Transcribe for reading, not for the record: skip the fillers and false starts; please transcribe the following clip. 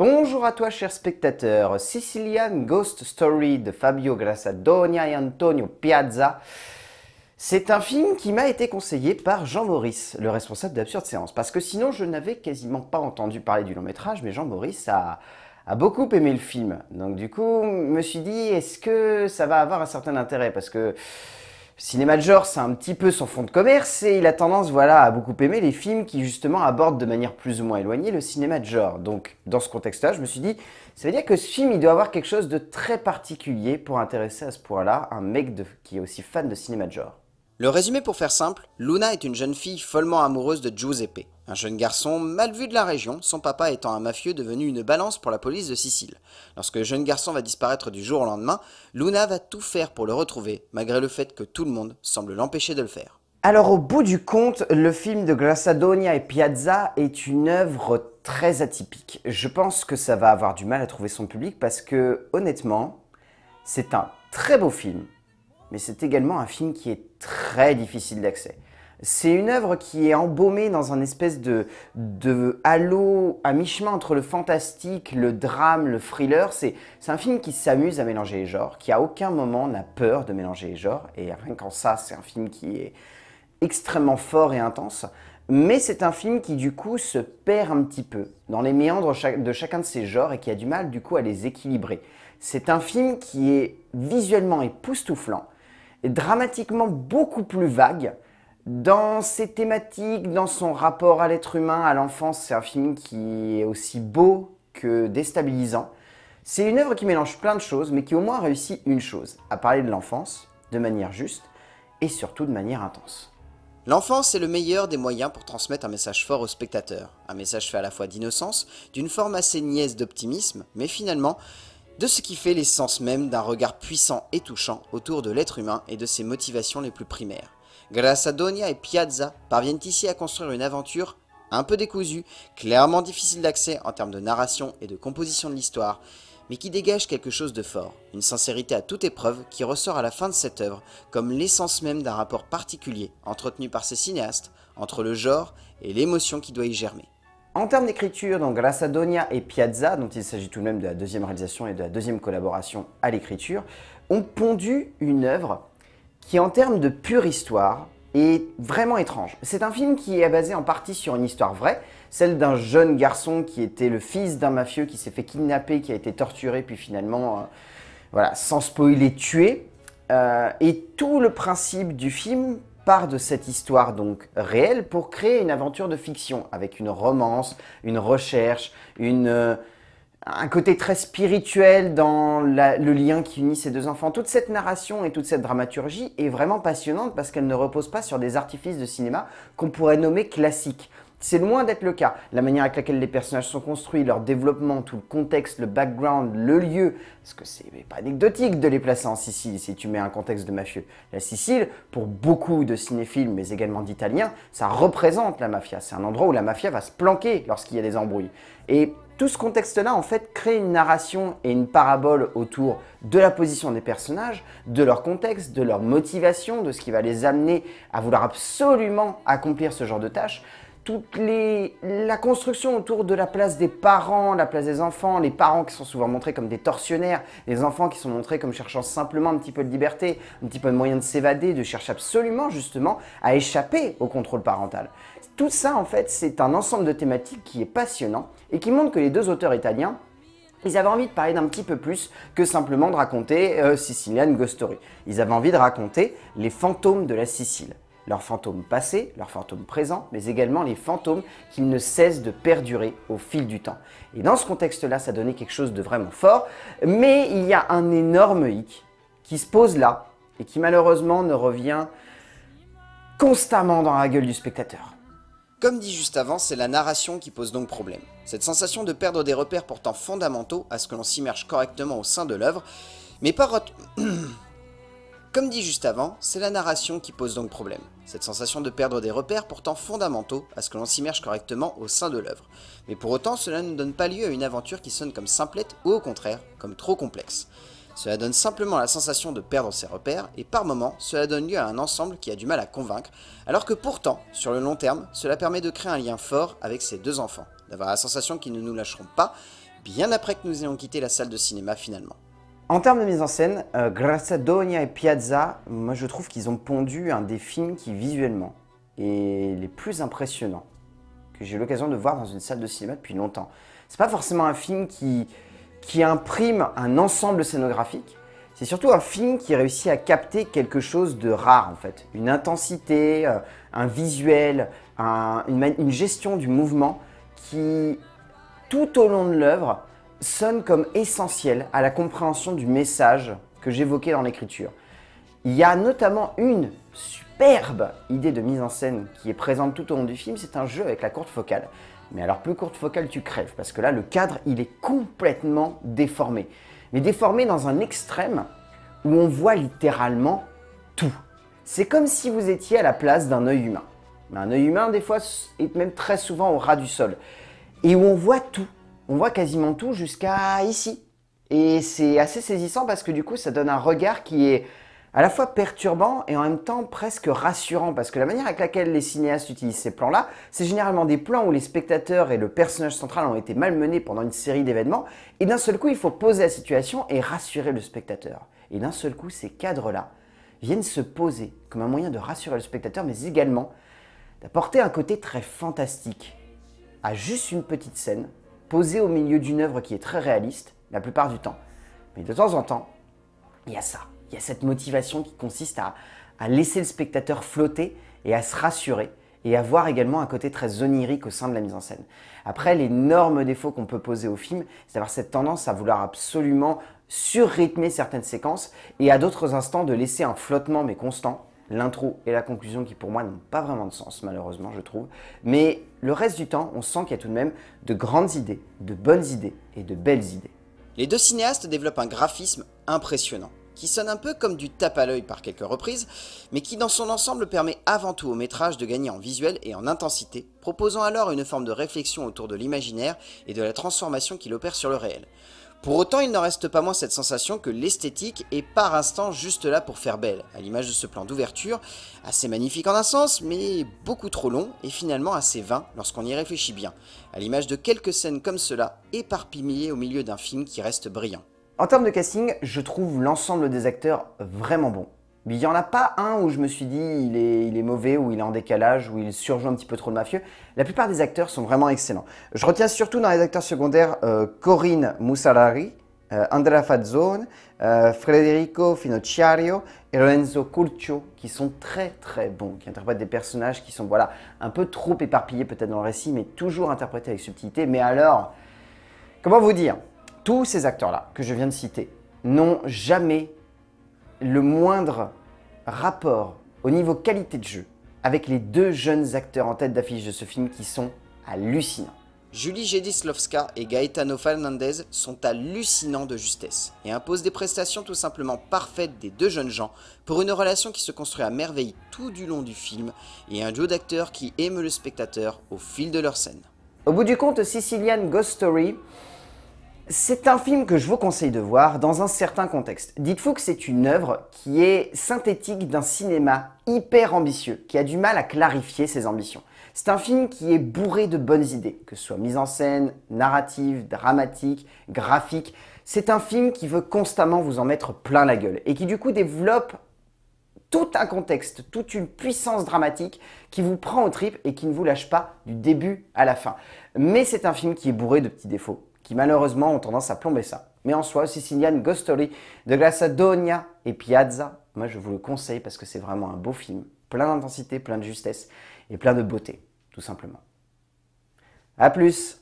Bonjour à toi cher spectateur, Sicilian Ghost Story de Fabio Grassadonia et Antonio Piazza. C'est un film qui m'a été conseillé par Jean Maurice, le responsable d'Absurde Séance, parce que sinon je n'avais quasiment pas entendu parler du long métrage, mais Jean Maurice a beaucoup aimé le film. Donc du coup, je me suis dit, est-ce que ça va avoir un certain intérêt? Parce que cinéma de genre, c'est un petit peu son fond de commerce et il a tendance, voilà, à beaucoup aimer les films qui justement abordent de manière plus ou moins éloignée le cinéma de genre. Donc, dans ce contexte-là, je me suis dit, ça veut dire que ce film, il doit avoir quelque chose de très particulier pour intéresser à ce point-là un mec qui est aussi fan de cinéma de genre. Le résumé pour faire simple, Luna est une jeune fille follement amoureuse de Giuseppe, un jeune garçon mal vu de la région, son papa étant un mafieux devenu une balance pour la police de Sicile. Lorsque le jeune garçon va disparaître du jour au lendemain, Luna va tout faire pour le retrouver, malgré le fait que tout le monde semble l'empêcher de le faire. Alors, au bout du compte, le film de Grassadonia et Piazza est une œuvre très atypique. Je pense que ça va avoir du mal à trouver son public parce que, honnêtement, c'est un très beau film, mais c'est également un film qui est très difficile d'accès. C'est une œuvre qui est embaumée dans un espèce de halo à mi-chemin entre le fantastique, le drame, le thriller. C'est un film qui s'amuse à mélanger les genres, qui à aucun moment n'a peur de mélanger les genres. Et rien qu'en ça, c'est un film qui est extrêmement fort et intense. Mais c'est un film qui du coup se perd un petit peu dans les méandres de chacun de ces genres et qui a du mal du coup à les équilibrer. C'est un film qui est visuellement époustouflant, et dramatiquement beaucoup plus vague. Dans ses thématiques, dans son rapport à l'être humain, à l'enfance, c'est un film qui est aussi beau que déstabilisant. C'est une œuvre qui mélange plein de choses, mais qui au moins réussit une chose, à parler de l'enfance de manière juste et surtout de manière intense. L'enfance est le meilleur des moyens pour transmettre un message fort au spectateur, un message fait à la fois d'innocence, d'une forme assez niaise d'optimisme, mais finalement de ce qui fait l'essence même d'un regard puissant et touchant autour de l'être humain et de ses motivations les plus primaires. Grassadonia et Piazza parviennent ici à construire une aventure un peu décousue, clairement difficile d'accès en termes de narration et de composition de l'histoire, mais qui dégage quelque chose de fort, une sincérité à toute épreuve qui ressort à la fin de cette œuvre comme l'essence même d'un rapport particulier entretenu par ces cinéastes entre le genre et l'émotion qui doit y germer. En termes d'écriture, donc Grassadonia et Piazza, dont il s'agit tout de même de la deuxième réalisation et de la deuxième collaboration à l'écriture, ont pondu une œuvre qui, en termes de pure histoire, est vraiment étrange. C'est un film qui est basé en partie sur une histoire vraie, celle d'un jeune garçon qui était le fils d'un mafieux qui s'est fait kidnapper, qui a été torturé, puis finalement, voilà, sans spoiler, tué. Et tout le principe du film part de cette histoire donc réelle pour créer une aventure de fiction avec une romance, une recherche, un côté très spirituel dans le lien qui unit ces deux enfants. Toute cette narration et toute cette dramaturgie est vraiment passionnante parce qu'elle ne repose pas sur des artifices de cinéma qu'on pourrait nommer classiques. C'est loin d'être le cas. La manière avec laquelle les personnages sont construits, leur développement, tout le contexte, le background, le lieu, parce que c'est pas anecdotique de les placer en Sicile si tu mets un contexte de mafieux. La Sicile, pour beaucoup de cinéphiles, mais également d'Italiens, ça représente la mafia. C'est un endroit où la mafia va se planquer lorsqu'il y a des embrouilles. Et tout ce contexte-là, en fait, crée une narration et une parabole autour de la position des personnages, de leur contexte, de leur motivation, de ce qui va les amener à vouloir absolument accomplir ce genre de tâches. La construction autour de la place des parents, la place des enfants, les parents qui sont souvent montrés comme des tortionnaires, les enfants qui sont montrés comme cherchant simplement un petit peu de liberté, un petit peu de moyen de s'évader, de chercher absolument justement à échapper au contrôle parental. Tout ça en fait c'est un ensemble de thématiques qui est passionnant et qui montre que les deux auteurs italiens, ils avaient envie de parler d'un petit peu plus que simplement de raconter Sicilian Ghost Story. Ils avaient envie de raconter les fantômes de la Sicile. Leurs fantômes passés, leurs fantômes présents, mais également les fantômes qui ne cessent de perdurer au fil du temps. Et dans ce contexte-là, ça donnait quelque chose de vraiment fort, mais il y a un énorme hic qui se pose là, et qui malheureusement ne revient constamment dans la gueule du spectateur. Comme dit juste avant, c'est la narration qui pose donc problème. Cette sensation de perdre des repères pourtant fondamentaux à ce que l'on s'immerge correctement au sein de l'œuvre, mais par... Comme dit juste avant, c'est la narration qui pose donc problème. Cette sensation de perdre des repères pourtant fondamentaux à ce que l'on s'immerge correctement au sein de l'œuvre. Mais pour autant, cela ne donne pas lieu à une aventure qui sonne comme simplette ou au contraire, comme trop complexe. Cela donne simplement la sensation de perdre ses repères et par moments, cela donne lieu à un ensemble qui a du mal à convaincre, alors que pourtant, sur le long terme, cela permet de créer un lien fort avec ces deux enfants, d'avoir la sensation qu'ils ne nous lâcheront pas, bien après que nous ayons quitté la salle de cinéma finalement. En termes de mise en scène, Grassadonia et Piazza, moi je trouve qu'ils ont pondu un des films qui visuellement est les plus impressionnants que j'ai eu l'occasion de voir dans une salle de cinéma depuis longtemps. C'est pas forcément un film qui imprime un ensemble scénographique, c'est surtout un film qui réussit à capter quelque chose de rare en fait. Une intensité, un visuel, une gestion du mouvement qui, tout au long de l'œuvre, sonne comme essentiel à la compréhension du message que j'évoquais dans l'écriture. Il y a notamment une superbe idée de mise en scène qui est présente tout au long du film, c'est un jeu avec la courte focale. Mais alors plus courte focale tu crèves, parce que là le cadre il est complètement déformé. Mais déformé dans un extrême où on voit littéralement tout. C'est comme si vous étiez à la place d'un œil humain. Mais un œil humain des fois est même très souvent au ras du sol. Et où on voit tout. On voit quasiment tout jusqu'à ici. Et c'est assez saisissant parce que du coup, ça donne un regard qui est à la fois perturbant et en même temps presque rassurant. Parce que la manière avec laquelle les cinéastes utilisent ces plans-là, c'est généralement des plans où les spectateurs et le personnage central ont été malmenés pendant une série d'événements. Et d'un seul coup, il faut poser la situation et rassurer le spectateur. Et d'un seul coup, ces cadres-là viennent se poser comme un moyen de rassurer le spectateur, mais également d'apporter un côté très fantastique à juste une petite scène posé au milieu d'une œuvre qui est très réaliste, la plupart du temps. Mais de temps en temps, il y a ça. Il y a cette motivation qui consiste à laisser le spectateur flotter et à se rassurer et à voir également un côté très onirique au sein de la mise en scène. Après, l'énorme défaut qu'on peut poser au film, c'est d'avoir cette tendance à vouloir absolument surrythmer certaines séquences et à d'autres instants de laisser un flottement mais constant. L'intro et la conclusion qui pour moi n'ont pas vraiment de sens malheureusement je trouve. Mais le reste du temps, on sent qu'il y a tout de même de grandes idées, de bonnes idées et de belles idées. Les deux cinéastes développent un graphisme impressionnant, qui sonne un peu comme du tape à l'œil par quelques reprises, mais qui dans son ensemble permet avant tout au métrage de gagner en visuel et en intensité, proposant alors une forme de réflexion autour de l'imaginaire et de la transformation qu'il opère sur le réel. Pour autant, il n'en reste pas moins cette sensation que l'esthétique est par instant juste là pour faire belle, à l'image de ce plan d'ouverture, assez magnifique en un sens, mais beaucoup trop long et finalement assez vain lorsqu'on y réfléchit bien, à l'image de quelques scènes comme cela, éparpillées au milieu d'un film qui reste brillant. En termes de casting, je trouve l'ensemble des acteurs vraiment bons. Il n'y en a pas un où je me suis dit il est mauvais, ou il est en décalage, ou il surjoue un petit peu trop le mafieux. La plupart des acteurs sont vraiment excellents. Je retiens surtout dans les acteurs secondaires Corinne Musarari, Andrea Fazzone, Federico Finocchiario et Lorenzo Curcio, qui sont très très bons, qui interprètent des personnages qui sont voilà, un peu trop éparpillés peut-être dans le récit, mais toujours interprétés avec subtilité. Mais alors, comment vous dire, tous ces acteurs-là que je viens de citer n'ont jamais le moindre rapport au niveau qualité de jeu avec les deux jeunes acteurs en tête d'affiche de ce film qui sont hallucinants. Julie Jedislavska et Gaetano Fernandez sont hallucinants de justesse et imposent des prestations tout simplement parfaites des deux jeunes gens pour une relation qui se construit à merveille tout du long du film et un duo d'acteurs qui émeut le spectateur au fil de leur scène. Au bout du compte, Sicilian Ghost Story, c'est un film que je vous conseille de voir dans un certain contexte. Dites-vous que c'est une œuvre qui est synthétique d'un cinéma hyper ambitieux, qui a du mal à clarifier ses ambitions. C'est un film qui est bourré de bonnes idées, que ce soit mise en scène, narrative, dramatique, graphique. C'est un film qui veut constamment vous en mettre plein la gueule et qui du coup développe tout un contexte, toute une puissance dramatique qui vous prend aux tripes et qui ne vous lâche pas du début à la fin. Mais c'est un film qui est bourré de petits défauts, qui malheureusement ont tendance à plomber ça. Mais en soi, Sicilian Ghost Story de Grassadonia et Piazza, moi je vous le conseille parce que c'est vraiment un beau film, plein d'intensité, plein de justesse et plein de beauté, tout simplement. A plus!